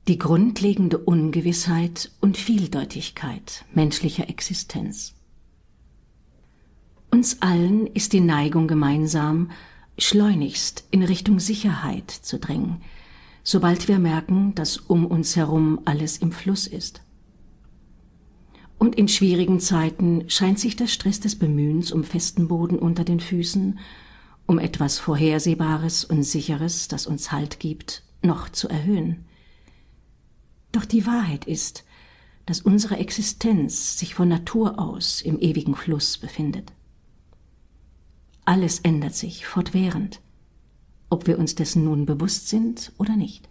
Die grundlegende Ungewissheit und Vieldeutigkeit menschlicher Existenz. Uns allen ist die Neigung gemeinsam, schleunigst in Richtung Sicherheit zu drängen, sobald wir merken, dass um uns herum alles im Fluss ist. Und in schwierigen Zeiten scheint sich der Stress des Bemühens um festen Boden unter den Füßen, um etwas Vorhersehbares und Sicheres, das uns Halt gibt, noch zu erhöhen. Doch die Wahrheit ist, dass unsere Existenz sich von Natur aus im ewigen Fluss befindet. Alles ändert sich fortwährend, ob wir uns dessen nun bewusst sind oder nicht.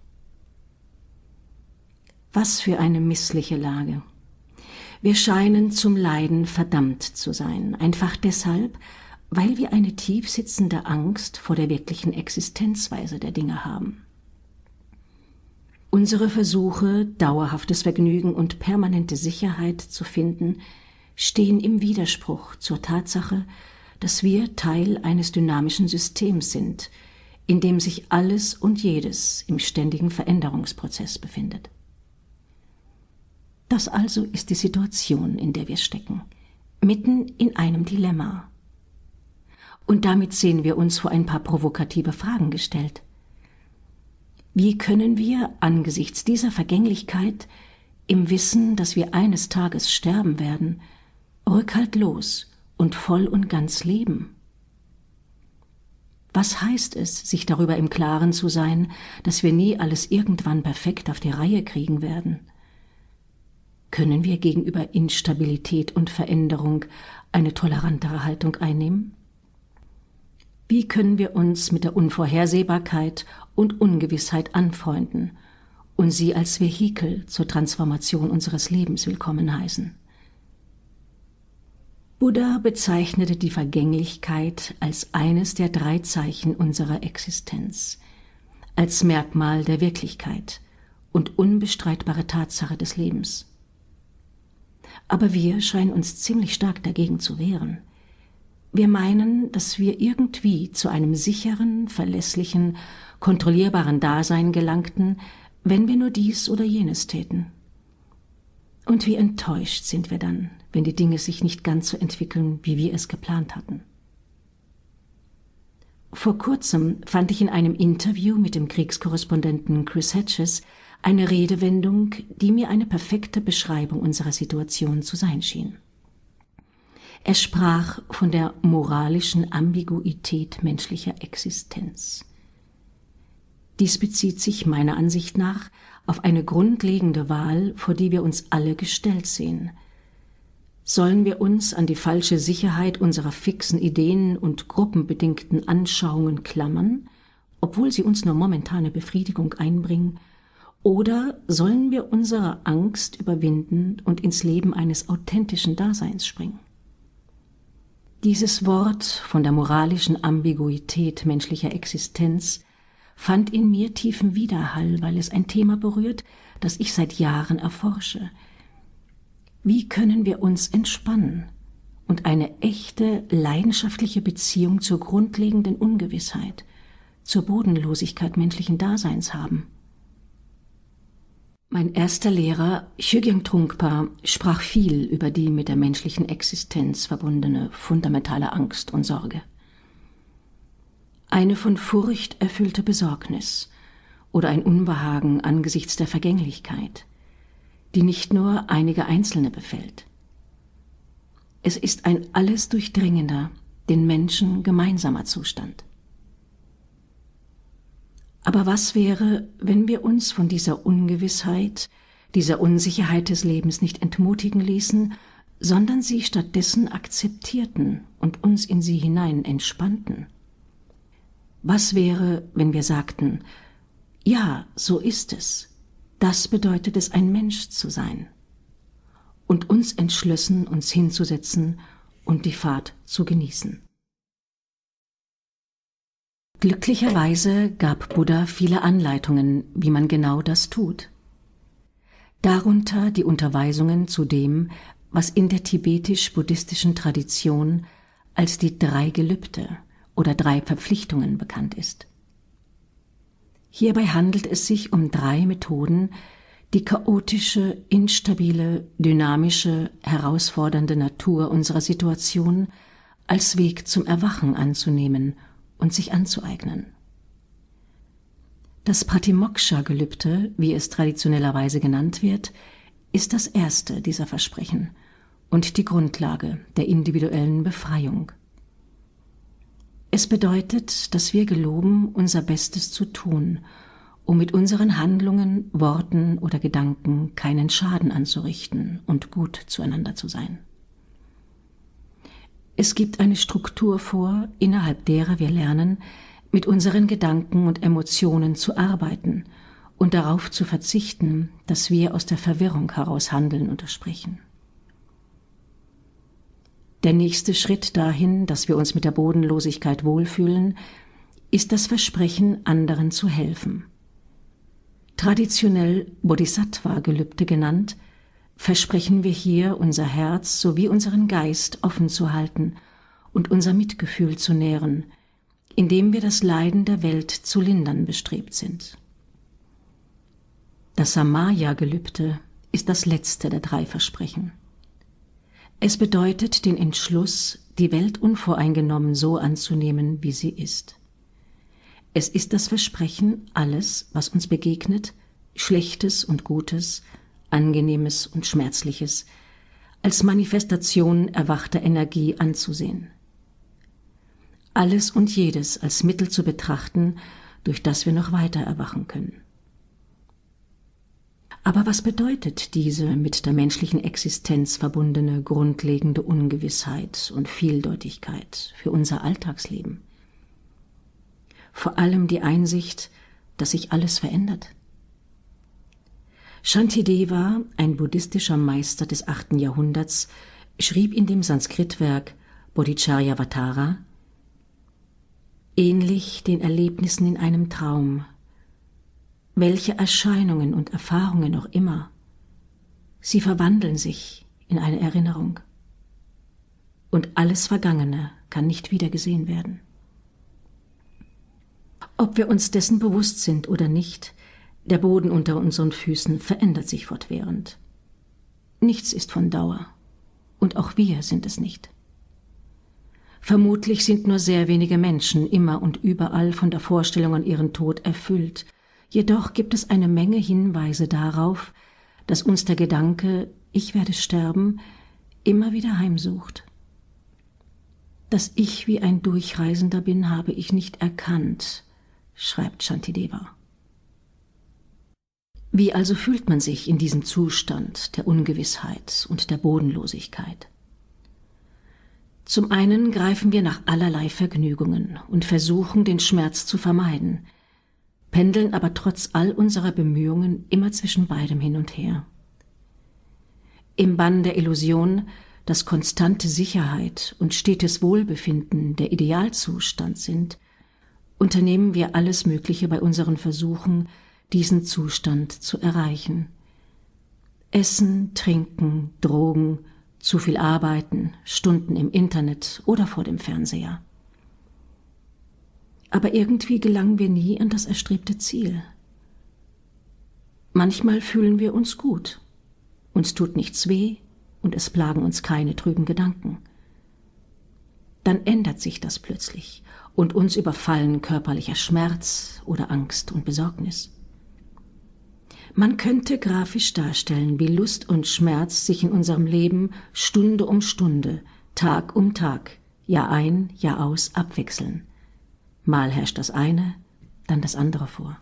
Was für eine missliche Lage! Wir scheinen zum Leiden verdammt zu sein, einfach deshalb, weil wir eine tief sitzende Angst vor der wirklichen Existenzweise der Dinge haben. Unsere Versuche, dauerhaftes Vergnügen und permanente Sicherheit zu finden, stehen im Widerspruch zur Tatsache, dass wir Teil eines dynamischen Systems sind, in dem sich alles und jedes im ständigen Veränderungsprozess befindet. Das also ist die Situation, in der wir stecken, mitten in einem Dilemma. Und damit sehen wir uns vor ein paar provokative Fragen gestellt. Wie können wir angesichts dieser Vergänglichkeit, im Wissen, dass wir eines Tages sterben werden, rückhaltlos und voll und ganz leben? Was heißt es, sich darüber im Klaren zu sein, dass wir nie alles irgendwann perfekt auf die Reihe kriegen werden? Können wir gegenüber Instabilität und Veränderung eine tolerantere Haltung einnehmen? Wie können wir uns mit der Unvorhersehbarkeit und Ungewissheit anfreunden und sie als Vehikel zur Transformation unseres Lebens willkommen heißen? Buddha bezeichnete die Vergänglichkeit als eines der 3 Zeichen unserer Existenz, als Merkmal der Wirklichkeit und unbestreitbare Tatsache des Lebens. Aber wir scheinen uns ziemlich stark dagegen zu wehren. Wir meinen, dass wir irgendwie zu einem sicheren, verlässlichen, kontrollierbaren Dasein gelangten, wenn wir nur dies oder jenes täten. Und wie enttäuscht sind wir dann, wenn die Dinge sich nicht ganz so entwickeln, wie wir es geplant hatten. Vor kurzem fand ich in einem Interview mit dem Kriegskorrespondenten Chris Hedges eine Redewendung, die mir eine perfekte Beschreibung unserer Situation zu sein schien. Er sprach von der moralischen Ambiguität menschlicher Existenz. Dies bezieht sich meiner Ansicht nach auf eine grundlegende Wahl, vor die wir uns alle gestellt sehen. Sollen wir uns an die falsche Sicherheit unserer fixen Ideen und gruppenbedingten Anschauungen klammern, obwohl sie uns nur momentane Befriedigung einbringen, oder sollen wir unsere Angst überwinden und ins Leben eines authentischen Daseins springen? Dieses Wort von der moralischen Ambiguität menschlicher Existenz fand in mir tiefen Widerhall, weil es ein Thema berührt, das ich seit Jahren erforsche. Wie können wir uns entspannen und eine echte, leidenschaftliche Beziehung zur grundlegenden Ungewissheit, zur Bodenlosigkeit menschlichen Daseins haben? Mein erster Lehrer, Chogyam Trungpa, sprach viel über die mit der menschlichen Existenz verbundene fundamentale Angst und Sorge. Eine von Furcht erfüllte Besorgnis oder ein Unbehagen angesichts der Vergänglichkeit, die nicht nur einige Einzelne befällt. Es ist ein alles durchdringender, den Menschen gemeinsamer Zustand. Aber was wäre, wenn wir uns von dieser Ungewissheit, dieser Unsicherheit des Lebens nicht entmutigen ließen, sondern sie stattdessen akzeptierten und uns in sie hinein entspannten? Was wäre, wenn wir sagten, ja, so ist es, das bedeutet es, ein Mensch zu sein, und uns entschlossen, uns hinzusetzen und die Fahrt zu genießen? Glücklicherweise gab Buddha viele Anleitungen, wie man genau das tut. Darunter die Unterweisungen zu dem, was in der tibetisch-buddhistischen Tradition als die 3 Gelübde oder 3 Verpflichtungen bekannt ist. Hierbei handelt es sich um 3 Methoden, Die chaotische, instabile, dynamische, herausfordernde Natur unserer Situation als Weg zum Erwachen anzunehmen und sich anzueignen. Das Pratimoksha-Gelübde, wie es traditionellerweise genannt wird, ist das erste dieser Versprechen und die Grundlage der individuellen Befreiung. Es bedeutet, dass wir geloben, unser Bestes zu tun, um mit unseren Handlungen, Worten oder Gedanken keinen Schaden anzurichten und gut zueinander zu sein. Es gibt eine Struktur vor, innerhalb derer wir lernen, mit unseren Gedanken und Emotionen zu arbeiten und darauf zu verzichten, dass wir aus der Verwirrung heraus handeln oder sprechen. Der nächste Schritt dahin, dass wir uns mit der Bodenlosigkeit wohlfühlen, ist das Versprechen, anderen zu helfen. Traditionell Bodhisattva-Gelübde genannt, versprechen wir hier, unser Herz sowie unseren Geist offen zu halten und unser Mitgefühl zu nähren, indem wir das Leiden der Welt zu lindern bestrebt sind. Das Samaya-Gelübde ist das letzte der 3 Versprechen. Es bedeutet den Entschluss, die Welt unvoreingenommen so anzunehmen, wie sie ist. Es ist das Versprechen, alles, was uns begegnet, Schlechtes und Gutes, Angenehmes und Schmerzliches, als Manifestation erwachter Energie anzusehen. Alles und jedes als Mittel zu betrachten, durch das wir noch weiter erwachen können. Aber was bedeutet diese mit der menschlichen Existenz verbundene grundlegende Ungewissheit und Vieldeutigkeit für unser Alltagsleben? Vor allem die Einsicht, dass sich alles verändert. Shantideva, ein buddhistischer Meister des 8. Jahrhunderts, schrieb in dem Sanskritwerk Bodhicharyavatara: Ähnlich den Erlebnissen in einem Traum, welche Erscheinungen und Erfahrungen auch immer, sie verwandeln sich in eine Erinnerung. Und alles Vergangene kann nicht wieder gesehen werden. Ob wir uns dessen bewusst sind oder nicht, der Boden unter unseren Füßen verändert sich fortwährend. Nichts ist von Dauer, und auch wir sind es nicht. Vermutlich sind nur sehr wenige Menschen immer und überall von der Vorstellung an ihren Tod erfüllt. Jedoch gibt es eine Menge Hinweise darauf, dass uns der Gedanke, ich werde sterben, immer wieder heimsucht. Dass ich wie ein Durchreisender bin, habe ich nicht erkannt, schreibt Shantideva. Wie also fühlt man sich in diesem Zustand der Ungewissheit und der Bodenlosigkeit? Zum einen greifen wir nach allerlei Vergnügungen und versuchen, den Schmerz zu vermeiden, pendeln aber trotz all unserer Bemühungen immer zwischen beidem hin und her. Im Bann der Illusion, dass konstante Sicherheit und stetes Wohlbefinden der Idealzustand sind, unternehmen wir alles Mögliche bei unseren Versuchen, diesen Zustand zu erreichen. Essen, Trinken, Drogen, zu viel arbeiten, Stunden im Internet oder vor dem Fernseher. Aber irgendwie gelangen wir nie an das erstrebte Ziel. Manchmal fühlen wir uns gut, uns tut nichts weh und es plagen uns keine trüben Gedanken. Dann ändert sich das plötzlich und uns überfallen körperlicher Schmerz oder Angst und Besorgnis. Man könnte grafisch darstellen, wie Lust und Schmerz sich in unserem Leben Stunde um Stunde, Tag um Tag, Jahr ein, Jahr aus abwechseln. Mal herrscht das eine, dann das andere vor.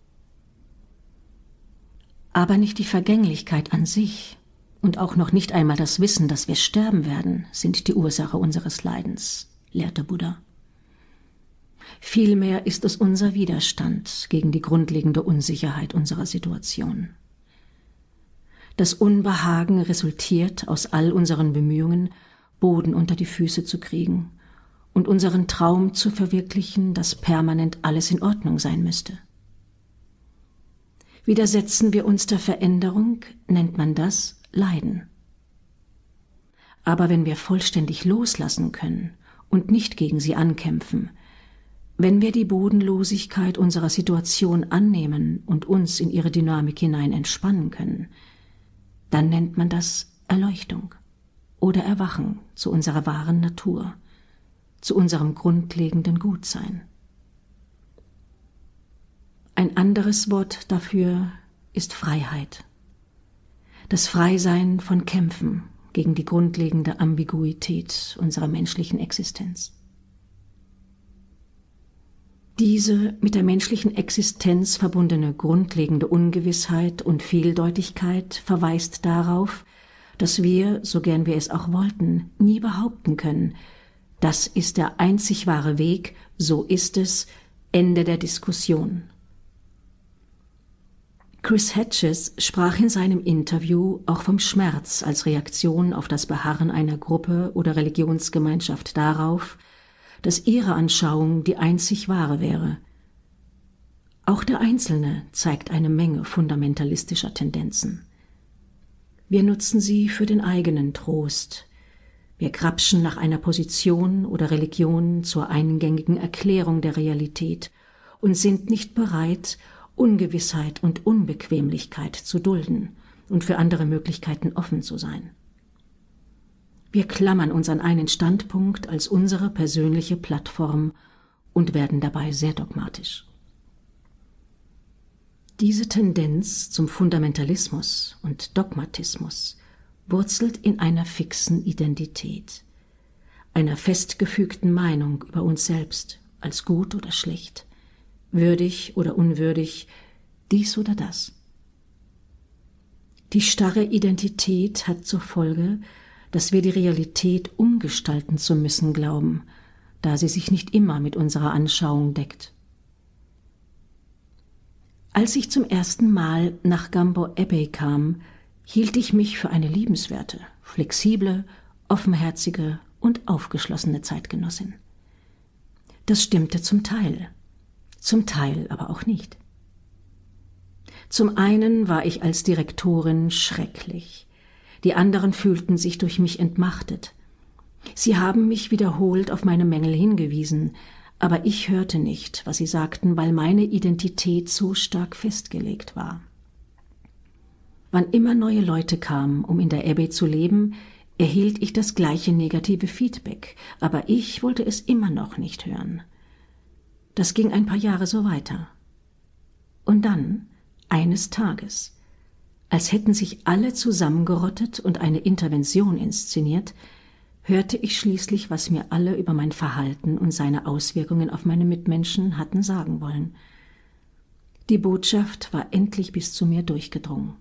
Aber nicht die Vergänglichkeit an sich und auch noch nicht einmal das Wissen, dass wir sterben werden, sind die Ursache unseres Leidens, lehrte Buddha. Vielmehr ist es unser Widerstand gegen die grundlegende Unsicherheit unserer Situation. Das Unbehagen resultiert aus all unseren Bemühungen, Boden unter die Füße zu kriegen und unseren Traum zu verwirklichen, dass permanent alles in Ordnung sein müsste. Widersetzen wir uns der Veränderung, nennt man das Leiden. Aber wenn wir vollständig loslassen können und nicht gegen sie ankämpfen, Wenn wir die Bodenlosigkeit unserer Situation annehmen und uns in ihre Dynamik hinein entspannen können, dann nennt man das Erleuchtung oder Erwachen zu unserer wahren Natur, zu unserem grundlegenden Gutsein. Ein anderes Wort dafür ist Freiheit. Das Freisein von Kämpfen gegen die grundlegende Ambiguität unserer menschlichen Existenz. Diese mit der menschlichen Existenz verbundene grundlegende Ungewissheit und Vieldeutigkeit verweist darauf, dass wir, so gern wir es auch wollten, nie behaupten können, das ist der einzig wahre Weg, so ist es, Ende der Diskussion. Chris Hedges sprach in seinem Interview auch vom Schmerz als Reaktion auf das Beharren einer Gruppe oder Religionsgemeinschaft darauf, dass ihre Anschauung die einzig wahre wäre. Auch der Einzelne zeigt eine Menge fundamentalistischer Tendenzen. Wir nutzen sie für den eigenen Trost. Wir grapschen nach einer Position oder Religion zur eingängigen Erklärung der Realität und sind nicht bereit, Ungewissheit und Unbequemlichkeit zu dulden und für andere Möglichkeiten offen zu sein. Wir klammern uns an einen Standpunkt als unsere persönliche Plattform und werden dabei sehr dogmatisch. Diese Tendenz zum Fundamentalismus und Dogmatismus wurzelt in einer fixen Identität, einer festgefügten Meinung über uns selbst als gut oder schlecht, würdig oder unwürdig, dies oder das. Die starre Identität hat zur Folge, dass wir die Realität umgestalten zu müssen glauben, da sie sich nicht immer mit unserer Anschauung deckt. Als ich zum ersten Mal nach Gambo Abbey kam, hielt ich mich für eine liebenswerte, flexible, offenherzige und aufgeschlossene Zeitgenossin. Das stimmte zum Teil aber auch nicht. Zum einen war ich als Direktorin schrecklich. Die anderen fühlten sich durch mich entmachtet. Sie haben mich wiederholt auf meine Mängel hingewiesen, aber ich hörte nicht, was sie sagten, weil meine Identität so stark festgelegt war. Wann immer neue Leute kamen, um in der Abbey zu leben, erhielt ich das gleiche negative Feedback, aber ich wollte es immer noch nicht hören. Das ging ein paar Jahre so weiter. Und dann, eines Tages, als hätten sich alle zusammengerottet und eine Intervention inszeniert, hörte ich schließlich, was mir alle über mein Verhalten und seine Auswirkungen auf meine Mitmenschen hatten sagen wollen. Die Botschaft war endlich bis zu mir durchgedrungen.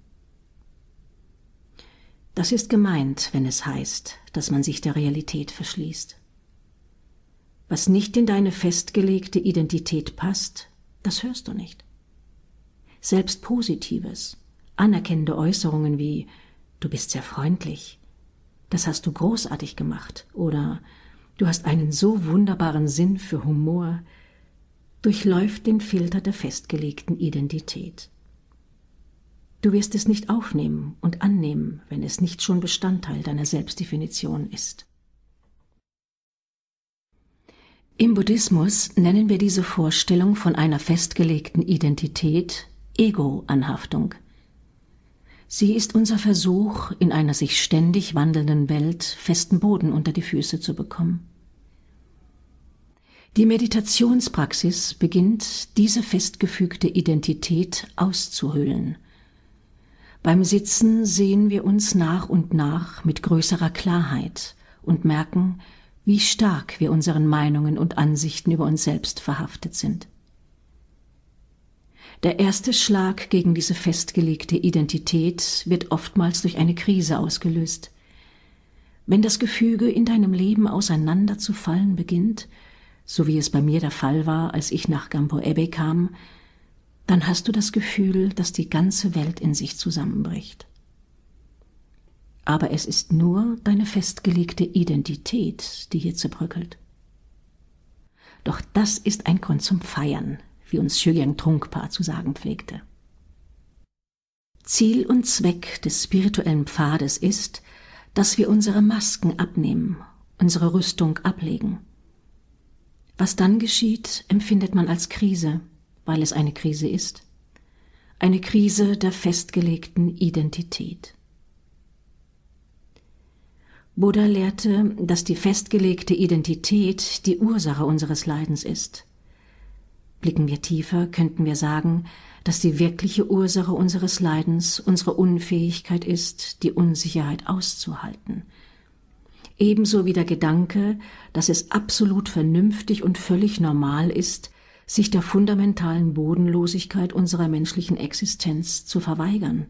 Das ist gemeint, wenn es heißt, dass man sich der Realität verschließt. Was nicht in deine festgelegte Identität passt, das hörst du nicht. Selbst Positives, anerkennende Äußerungen wie »Du bist sehr freundlich«, »Das hast du großartig gemacht« oder »Du hast einen so wunderbaren Sinn für Humor«, durchläuft den Filter der festgelegten Identität. Du wirst es nicht aufnehmen und annehmen, wenn es nicht schon Bestandteil deiner Selbstdefinition ist. Im Buddhismus nennen wir diese Vorstellung von einer festgelegten Ego-Anhaftung. Sie ist unser Versuch, in einer sich ständig wandelnden Welt festen Boden unter die Füße zu bekommen. Die Meditationspraxis beginnt, diese festgefügte Identität auszuhöhlen. Beim Sitzen sehen wir uns nach und nach mit größerer Klarheit und merken, wie stark wir unseren Meinungen und Ansichten über uns selbst verhaftet sind. Der erste Schlag gegen diese festgelegte Identität wird oftmals durch eine Krise ausgelöst. Wenn das Gefüge in deinem Leben auseinanderzufallen beginnt, so wie es bei mir der Fall war, als ich nach Gambo Abbey kam, dann hast du das Gefühl, dass die ganze Welt in sich zusammenbricht. Aber es ist nur deine festgelegte Identität, die hier zerbröckelt. Doch das ist ein Grund zum Feiern, wie uns Chögyam Trungpa zu sagen pflegte. Ziel und Zweck des spirituellen Pfades ist, dass wir unsere Masken abnehmen, unsere Rüstung ablegen. Was dann geschieht, empfindet man als Krise, weil es eine Krise ist. Eine Krise der festgelegten Identität. Buddha lehrte, dass die festgelegte Identität die Ursache unseres Leidens ist. Blicken wir tiefer, könnten wir sagen, dass die wirkliche Ursache unseres Leidens unsere Unfähigkeit ist, die Unsicherheit auszuhalten. Ebenso wie der Gedanke, dass es absolut vernünftig und völlig normal ist, sich der fundamentalen Bodenlosigkeit unserer menschlichen Existenz zu verweigern.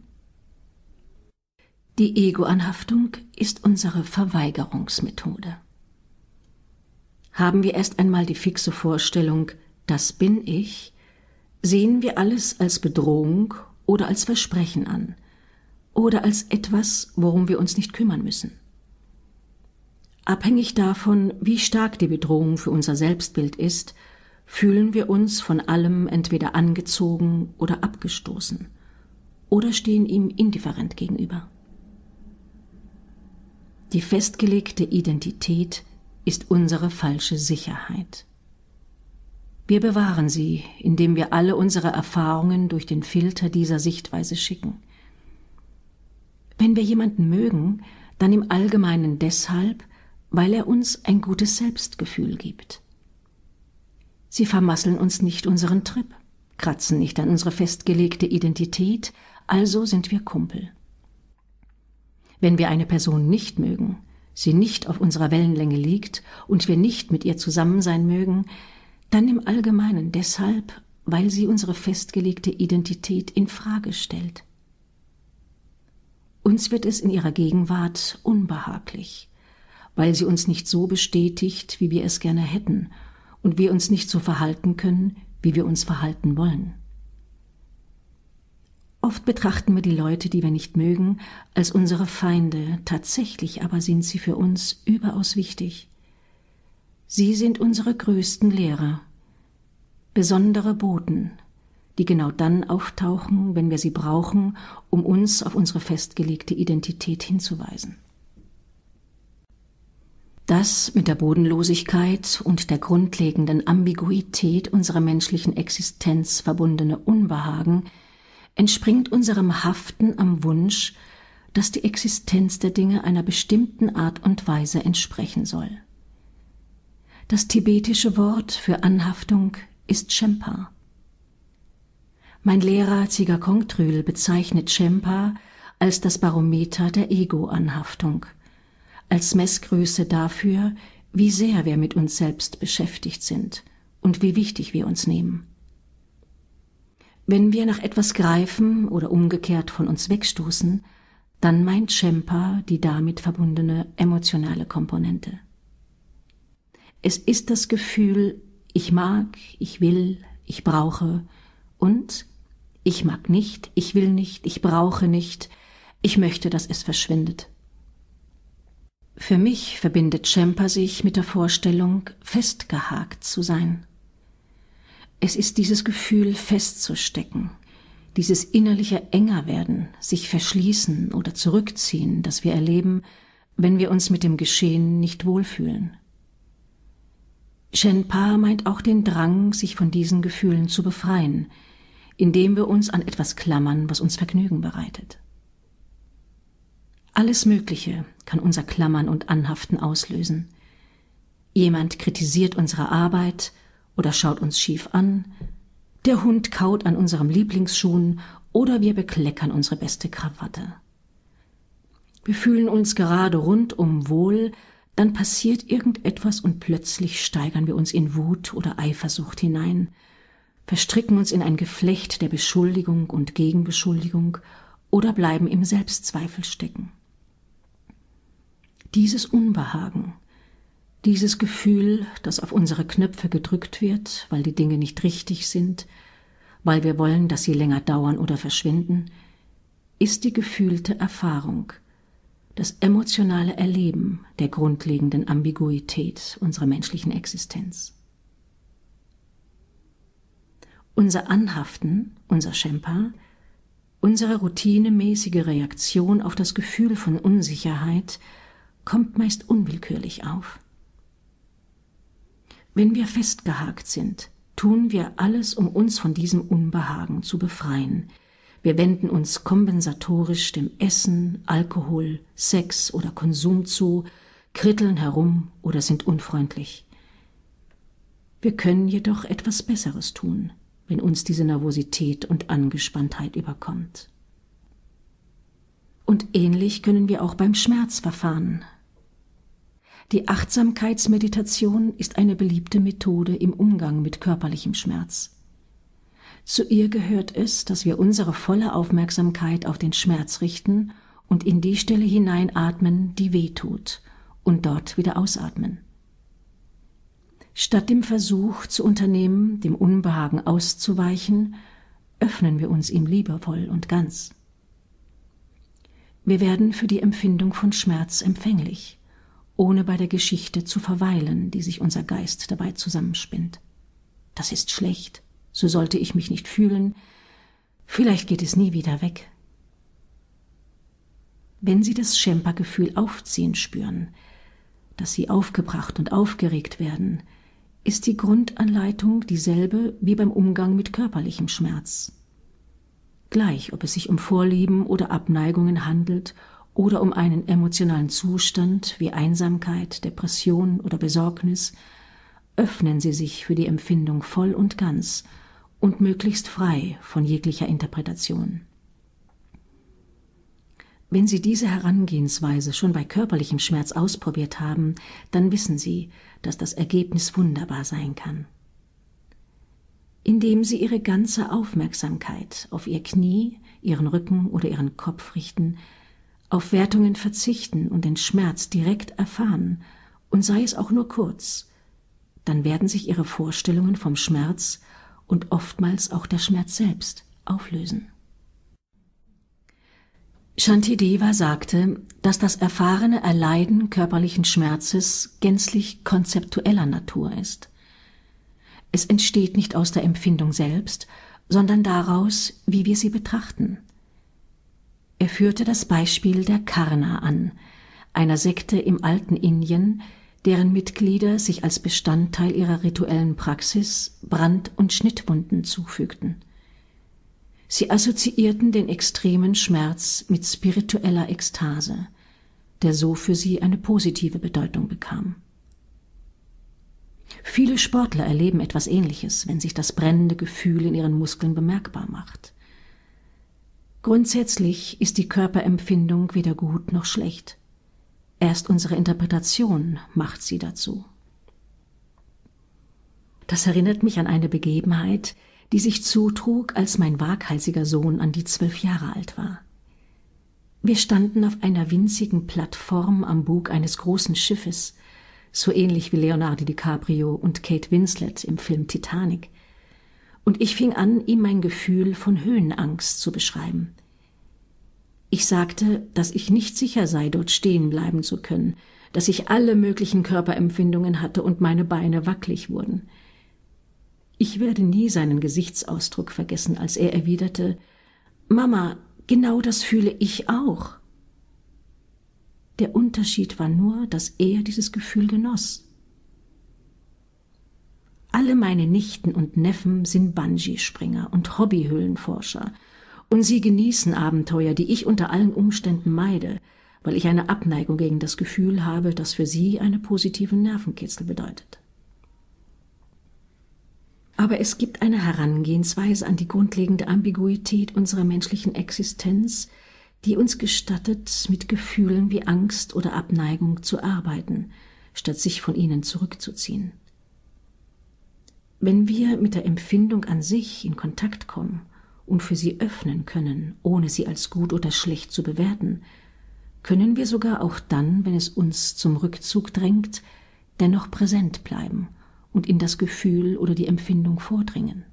Die Ego-Anhaftung ist unsere Verweigerungsmethode. Haben wir erst einmal die fixe Vorstellung, das bin ich, sehen wir alles als Bedrohung oder als Versprechen an oder als etwas, worum wir uns nicht kümmern müssen. Abhängig davon, wie stark die Bedrohung für unser Selbstbild ist, fühlen wir uns von allem entweder angezogen oder abgestoßen oder stehen ihm indifferent gegenüber. Die festgelegte Identität ist unsere falsche Sicherheit. Wir bewahren sie, indem wir alle unsere Erfahrungen durch den Filter dieser Sichtweise schicken. Wenn wir jemanden mögen, dann im Allgemeinen deshalb, weil er uns ein gutes Selbstgefühl gibt. Sie vermasseln uns nicht unseren Trip, kratzen nicht an unsere festgelegte Identität, also sind wir Kumpel. Wenn wir eine Person nicht mögen, sie nicht auf unserer Wellenlänge liegt und wir nicht mit ihr zusammen sein mögen, dann im Allgemeinen deshalb, weil sie unsere festgelegte Identität in Frage stellt. Uns wird es in ihrer Gegenwart unbehaglich, weil sie uns nicht so bestätigt, wie wir es gerne hätten, und wir uns nicht so verhalten können, wie wir uns verhalten wollen. Oft betrachten wir die Leute, die wir nicht mögen, als unsere Feinde, tatsächlich aber sind sie für uns überaus wichtig. Sie sind unsere größten Lehrer, besondere Boten, die genau dann auftauchen, wenn wir sie brauchen, um uns auf unsere festgelegte Identität hinzuweisen. Das mit der Bodenlosigkeit und der grundlegenden Ambiguität unserer menschlichen Existenz verbundene Unbehagen entspringt unserem Haften am Wunsch, dass die Existenz der Dinge einer bestimmten Art und Weise entsprechen soll. Das tibetische Wort für Anhaftung ist Shempa. Mein Lehrer Ziga Kongtrül bezeichnet Shempa als das Barometer der Ego-Anhaftung, als Messgröße dafür, wie sehr wir mit uns selbst beschäftigt sind und wie wichtig wir uns nehmen. Wenn wir nach etwas greifen oder umgekehrt von uns wegstoßen, dann meint Shempa die damit verbundene emotionale Komponente. Es ist das Gefühl, ich mag, ich will, ich brauche und ich mag nicht, ich will nicht, ich brauche nicht, ich möchte, dass es verschwindet. Für mich verbindet Shempa sich mit der Vorstellung, festgehakt zu sein. Es ist dieses Gefühl, festzustecken, dieses innerliche Engerwerden, sich verschließen oder zurückziehen, das wir erleben, wenn wir uns mit dem Geschehen nicht wohlfühlen. Shempa meint auch den Drang, sich von diesen Gefühlen zu befreien, indem wir uns an etwas klammern, was uns Vergnügen bereitet. Alles Mögliche kann unser Klammern und Anhaften auslösen. Jemand kritisiert unsere Arbeit oder schaut uns schief an, der Hund kaut an unserem Lieblingsschuh oder wir bekleckern unsere beste Krawatte. Wir fühlen uns gerade rundum wohl, dann passiert irgendetwas und plötzlich steigern wir uns in Wut oder Eifersucht hinein, verstricken uns in ein Geflecht der Beschuldigung und Gegenbeschuldigung oder bleiben im Selbstzweifel stecken. Dieses Unbehagen, dieses Gefühl, das auf unsere Knöpfe gedrückt wird, weil die Dinge nicht richtig sind, weil wir wollen, dass sie länger dauern oder verschwinden, ist die gefühlte Erfahrung, das emotionale Erleben der grundlegenden Ambiguität unserer menschlichen Existenz. Unser Anhaften, unser Shempa, unsere routinemäßige Reaktion auf das Gefühl von Unsicherheit kommt meist unwillkürlich auf. Wenn wir festgehakt sind, tun wir alles, um uns von diesem Unbehagen zu befreien. Wir wenden uns kompensatorisch dem Essen, Alkohol, Sex oder Konsum zu, kritteln herum oder sind unfreundlich. Wir können jedoch etwas Besseres tun, wenn uns diese Nervosität und Angespanntheit überkommt. Und ähnlich können wir auch beim Schmerz verfahren. Die Achtsamkeitsmeditation ist eine beliebte Methode im Umgang mit körperlichem Schmerz. Zu ihr gehört es, dass wir unsere volle Aufmerksamkeit auf den Schmerz richten und in die Stelle hineinatmen, die weh tut, und dort wieder ausatmen. Statt dem Versuch zu unternehmen, dem Unbehagen auszuweichen, öffnen wir uns ihm liebevoll und ganz. Wir werden für die Empfindung von Schmerz empfänglich, ohne bei der Geschichte zu verweilen, die sich unser Geist dabei zusammenspinnt. Das ist schlecht, so sollte ich mich nicht fühlen, vielleicht geht es nie wieder weg. Wenn Sie das Schempergefühl aufziehen spüren, dass Sie aufgebracht und aufgeregt werden, ist die Grundanleitung dieselbe wie beim Umgang mit körperlichem Schmerz. Gleich, ob es sich um Vorlieben oder Abneigungen handelt oder um einen emotionalen Zustand wie Einsamkeit, Depression oder Besorgnis, öffnen Sie sich für die Empfindung voll und ganz und möglichst frei von jeglicher Interpretation. Wenn Sie diese Herangehensweise schon bei körperlichem Schmerz ausprobiert haben, dann wissen Sie, dass das Ergebnis wunderbar sein kann. Indem Sie Ihre ganze Aufmerksamkeit auf Ihr Knie, Ihren Rücken oder Ihren Kopf richten, auf Wertungen verzichten und den Schmerz direkt erfahren, und sei es auch nur kurz, dann werden sich Ihre Vorstellungen vom Schmerz und oftmals auch der Schmerz selbst auflösen. Shantideva sagte, dass das erfahrene Erleiden körperlichen Schmerzes gänzlich konzeptueller Natur ist. Es entsteht nicht aus der Empfindung selbst, sondern daraus, wie wir sie betrachten. Er führte das Beispiel der Karna an, einer Sekte im alten Indien, deren Mitglieder sich als Bestandteil ihrer rituellen Praxis Brand- und Schnittwunden zufügten. Sie assoziierten den extremen Schmerz mit spiritueller Ekstase, der so für sie eine positive Bedeutung bekam. Viele Sportler erleben etwas Ähnliches, wenn sich das brennende Gefühl in ihren Muskeln bemerkbar macht. Grundsätzlich ist die Körperempfindung weder gut noch schlecht. Erst unsere Interpretation macht sie dazu. Das erinnert mich an eine Begebenheit, die sich zutrug, als mein waghalsiger Sohn an die 12 Jahre alt war. Wir standen auf einer winzigen Plattform am Bug eines großen Schiffes, so ähnlich wie Leonardo DiCaprio und Kate Winslet im Film Titanic, und ich fing an, ihm mein Gefühl von Höhenangst zu beschreiben. Ich sagte, dass ich nicht sicher sei, dort stehen bleiben zu können, dass ich alle möglichen Körperempfindungen hatte und meine Beine wackelig wurden. Ich werde nie seinen Gesichtsausdruck vergessen, als er erwiderte: »Mama, genau das fühle ich auch.« Der Unterschied war nur, dass er dieses Gefühl genoss. Alle meine Nichten und Neffen sind Bungee-Springer und Hobbyhöhlenforscher, und sie genießen Abenteuer, die ich unter allen Umständen meide, weil ich eine Abneigung gegen das Gefühl habe, das für sie eine positive Nervenkitzel bedeutet. Aber es gibt eine Herangehensweise an die grundlegende Ambiguität unserer menschlichen Existenz, die uns gestattet, mit Gefühlen wie Angst oder Abneigung zu arbeiten, statt sich von ihnen zurückzuziehen. Wenn wir mit der Empfindung an sich in Kontakt kommen und für sie öffnen können, ohne sie als gut oder schlecht zu bewerten, können wir sogar auch dann, wenn es uns zum Rückzug drängt, dennoch präsent bleiben und in das Gefühl oder die Empfindung vordringen.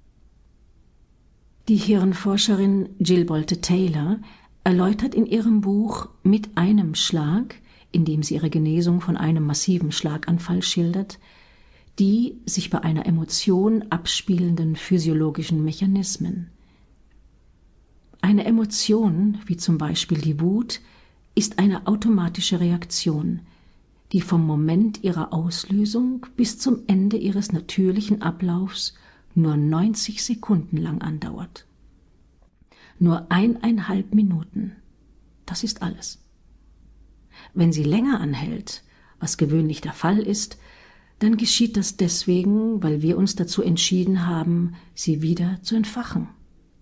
Die Hirnforscherin Jill Bolte Taylor erläutert in ihrem Buch »Mit einem Schlag«, in dem sie ihre Genesung von einem massiven Schlaganfall schildert, die sich bei einer Emotion abspielenden physiologischen Mechanismen. Eine Emotion, wie zum Beispiel die Wut, ist eine automatische Reaktion, die vom Moment ihrer Auslösung bis zum Ende ihres natürlichen Ablaufs nur 90 Sekunden lang andauert. Nur 1,5 Minuten, das ist alles. Wenn sie länger anhält, was gewöhnlich der Fall ist, dann geschieht das deswegen, weil wir uns dazu entschieden haben, sie wieder zu entfachen.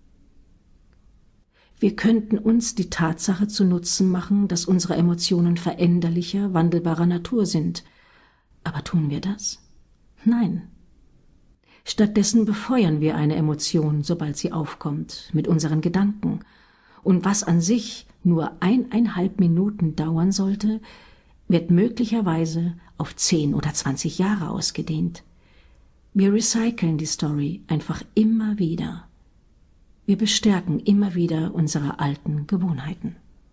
Wir könnten uns die Tatsache zu Nutzen machen, dass unsere Emotionen veränderlicher, wandelbarer Natur sind. Aber tun wir das? Nein. Stattdessen befeuern wir eine Emotion, sobald sie aufkommt, mit unseren Gedanken. Und was an sich nur 1,5 Minuten dauern sollte, wird möglicherweise auf 10 oder 20 Jahre ausgedehnt. Wir recyceln die Story einfach immer wieder. Wir bestärken immer wieder unsere alten Gewohnheiten.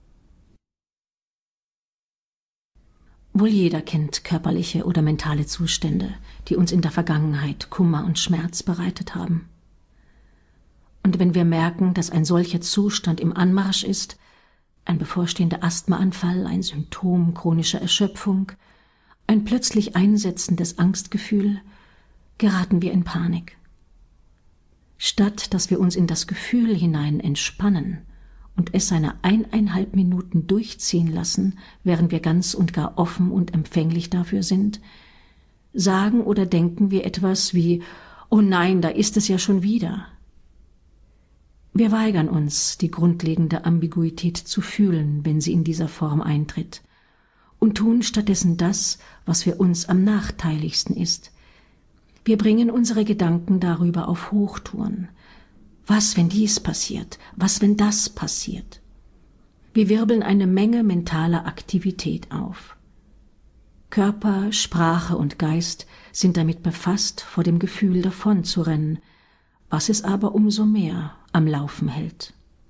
Wohl jeder kennt körperliche oder mentale Zustände, die uns in der Vergangenheit Kummer und Schmerz bereitet haben. Und wenn wir merken, dass ein solcher Zustand im Anmarsch ist, ein bevorstehender Asthmaanfall, ein Symptom chronischer Erschöpfung, ein plötzlich einsetzendes Angstgefühl, geraten wir in Panik. Statt dass wir uns in das Gefühl hinein entspannen und es seine 1,5 Minuten durchziehen lassen, während wir ganz und gar offen und empfänglich dafür sind, sagen oder denken wir etwas wie »Oh nein, da ist es ja schon wieder«. Wir weigern uns, die grundlegende Ambiguität zu fühlen, wenn sie in dieser Form eintritt, und tun stattdessen das, was für uns am nachteiligsten ist. Wir bringen unsere Gedanken darüber auf Hochtouren. Was, wenn dies passiert? Was, wenn das passiert? Wir wirbeln eine Menge mentaler Aktivität auf. Körper, Sprache und Geist sind damit befasst, vor dem Gefühl davonzurennen, was es aber umso mehr am Laufen hält.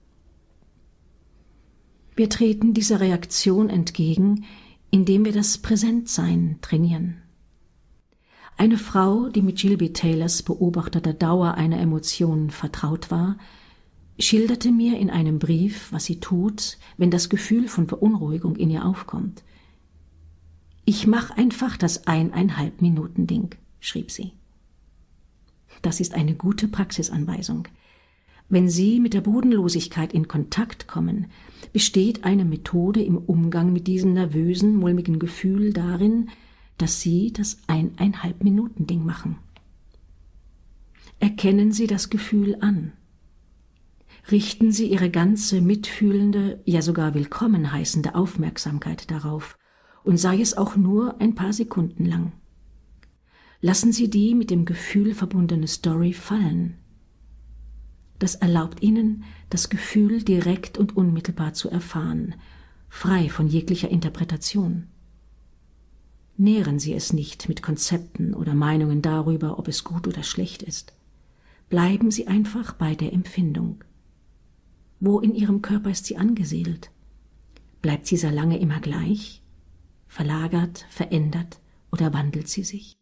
Wir treten dieser Reaktion entgegen, indem wir das Präsentsein trainieren. Eine Frau, die mit Gilby Taylors beobachteter Dauer einer Emotion vertraut war, schilderte mir in einem Brief, was sie tut, wenn das Gefühl von Beunruhigung in ihr aufkommt. »Ich mach einfach das 1,5 Minuten Ding«, schrieb sie. Das ist eine gute Praxisanweisung. Wenn Sie mit der Bodenlosigkeit in Kontakt kommen, besteht eine Methode im Umgang mit diesem nervösen, mulmigen Gefühl darin, dass Sie das 1,5 Minuten Ding machen. Erkennen Sie das Gefühl an. Richten Sie Ihre ganze mitfühlende, ja sogar willkommen heißende Aufmerksamkeit darauf, und sei es auch nur ein paar Sekunden lang. Lassen Sie die mit dem Gefühl verbundene Story fallen. Das erlaubt Ihnen, das Gefühl direkt und unmittelbar zu erfahren, frei von jeglicher Interpretation. Nähren Sie es nicht mit Konzepten oder Meinungen darüber, ob es gut oder schlecht ist. Bleiben Sie einfach bei der Empfindung. Wo in Ihrem Körper ist sie angesiedelt? Bleibt sie sehr lange immer gleich? Verlagert, verändert oder wandelt sie sich?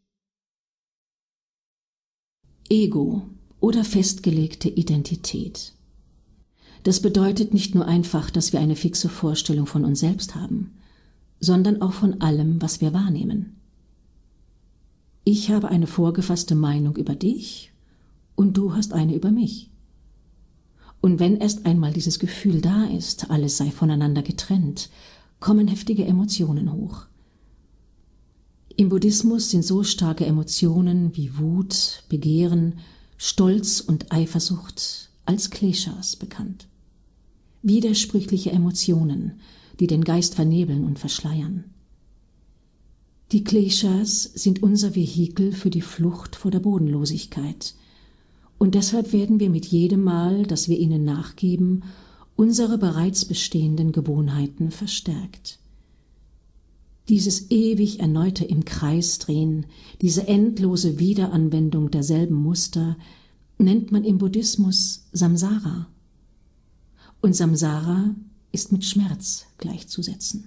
Ego oder festgelegte Identität. Das bedeutet nicht nur einfach, dass wir eine fixe Vorstellung von uns selbst haben, sondern auch von allem, was wir wahrnehmen. Ich habe eine vorgefasste Meinung über dich und du hast eine über mich. Und wenn erst einmal dieses Gefühl da ist, alles sei voneinander getrennt, kommen heftige Emotionen hoch. Im Buddhismus sind so starke Emotionen wie Wut, Begehren, Stolz und Eifersucht als Kleshas bekannt. Widersprüchliche Emotionen, die den Geist vernebeln und verschleiern. Die Kleshas sind unser Vehikel für die Flucht vor der Bodenlosigkeit, und deshalb werden wir mit jedem Mal, dass wir ihnen nachgeben, unsere bereits bestehenden Gewohnheiten verstärkt. Dieses ewig erneute im Kreis drehen, diese endlose Wiederanwendung derselben Muster, nennt man im Buddhismus Samsara. Und Samsara ist mit Schmerz gleichzusetzen.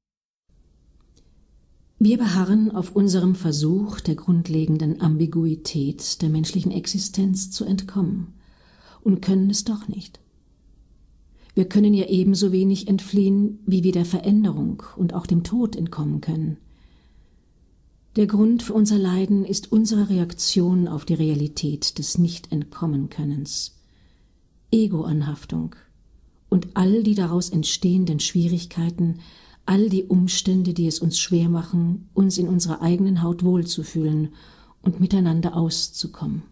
Wir beharren auf unserem Versuch, der grundlegenden Ambiguität der menschlichen Existenz zu entkommen und können es doch nicht. Wir können ihr ebenso wenig entfliehen, wie wir der Veränderung und auch dem Tod entkommen können. Der Grund für unser Leiden ist unsere Reaktion auf die Realität des Nicht-Entkommen-Könnens, Ego-Anhaftung und all die daraus entstehenden Schwierigkeiten, all die Umstände, die es uns schwer machen, uns in unserer eigenen Haut wohlzufühlen und miteinander auszukommen.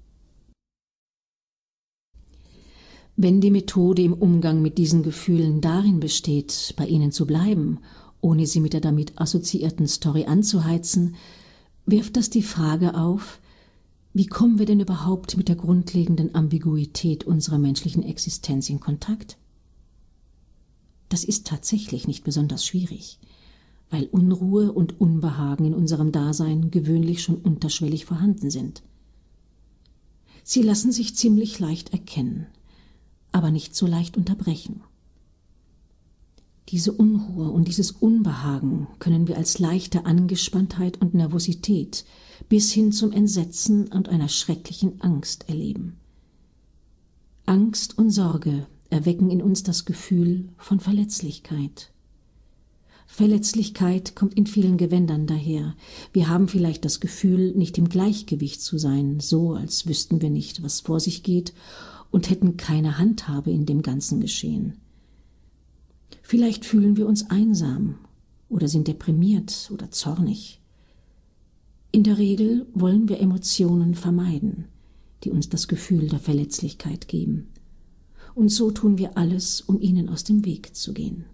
Wenn die Methode im Umgang mit diesen Gefühlen darin besteht, bei ihnen zu bleiben, ohne sie mit der damit assoziierten Story anzuheizen, wirft das die Frage auf, wie kommen wir denn überhaupt mit der grundlegenden Ambiguität unserer menschlichen Existenz in Kontakt? Das ist tatsächlich nicht besonders schwierig, weil Unruhe und Unbehagen in unserem Dasein gewöhnlich schon unterschwellig vorhanden sind. Sie lassen sich ziemlich leicht erkennen, aber nicht so leicht unterbrechen. Diese Unruhe und dieses Unbehagen können wir als leichte Angespanntheit und Nervosität bis hin zum Entsetzen und einer schrecklichen Angst erleben. Angst und Sorge erwecken in uns das Gefühl von Verletzlichkeit. Verletzlichkeit kommt in vielen Gewändern daher. Wir haben vielleicht das Gefühl, nicht im Gleichgewicht zu sein, so als wüssten wir nicht, was vor sich geht und hätten keine Handhabe in dem ganzen Geschehen. Vielleicht fühlen wir uns einsam oder sind deprimiert oder zornig. In der Regel wollen wir Emotionen vermeiden, die uns das Gefühl der Verletzlichkeit geben. Und so tun wir alles, um ihnen aus dem Weg zu gehen.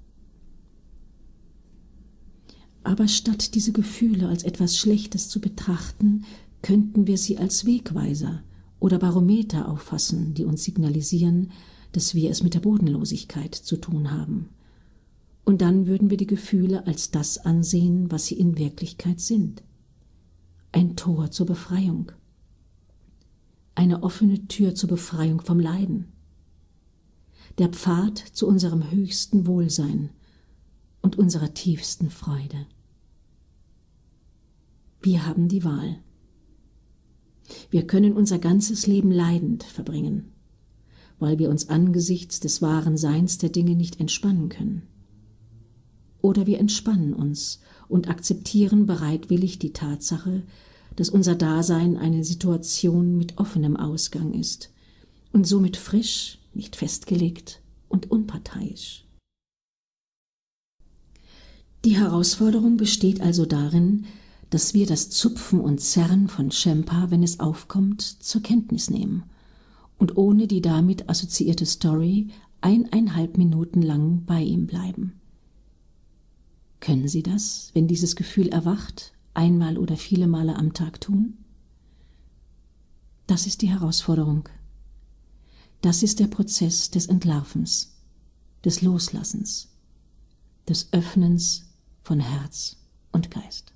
Aber statt diese Gefühle als etwas Schlechtes zu betrachten, könnten wir sie als Wegweiser oder Barometer auffassen, die uns signalisieren, dass wir es mit der Bodenlosigkeit zu tun haben. Und dann würden wir die Gefühle als das ansehen, was sie in Wirklichkeit sind. Ein Tor zur Befreiung. Eine offene Tür zur Befreiung vom Leiden. Der Pfad zu unserem höchsten Wohlsein und unserer tiefsten Freude. Wir haben die Wahl. Wir können unser ganzes Leben leidend verbringen, weil wir uns angesichts des wahren Seins der Dinge nicht entspannen können. Oder wir entspannen uns und akzeptieren bereitwillig die Tatsache, dass unser Dasein eine Situation mit offenem Ausgang ist und somit frisch, nicht festgelegt und unparteiisch. Die Herausforderung besteht also darin, dass wir das Zupfen und Zerren von Shempa, wenn es aufkommt, zur Kenntnis nehmen und ohne die damit assoziierte Story 1,5 Minuten lang bei ihm bleiben. Können Sie das, wenn dieses Gefühl erwacht, einmal oder viele Male am Tag tun? Das ist die Herausforderung. Das ist der Prozess des Entlarvens, des Loslassens, des Öffnens von Herz und Geist.